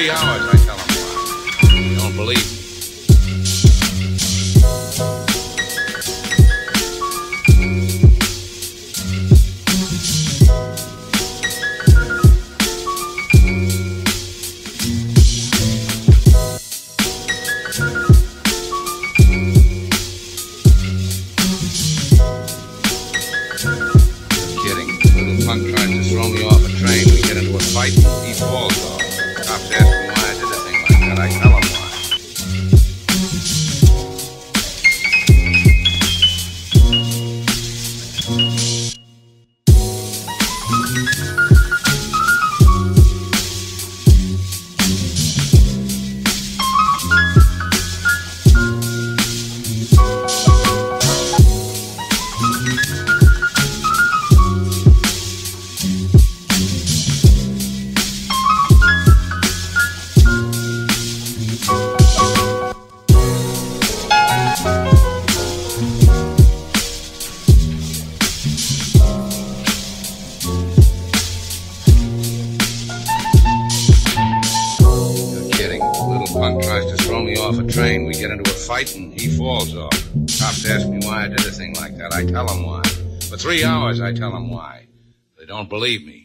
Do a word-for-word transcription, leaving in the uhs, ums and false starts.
three hours, I tell them why. They don't believe me. Punk tries to throw me off a train. We get into a fight and he falls off. Cops ask me why I did a thing like that. I tell him why. Punk tries to throw me off a train. We get into a fight and he falls off. Cops ask me why I did a thing like that. I tell them why. For three hours, I tell them why. They don't believe me.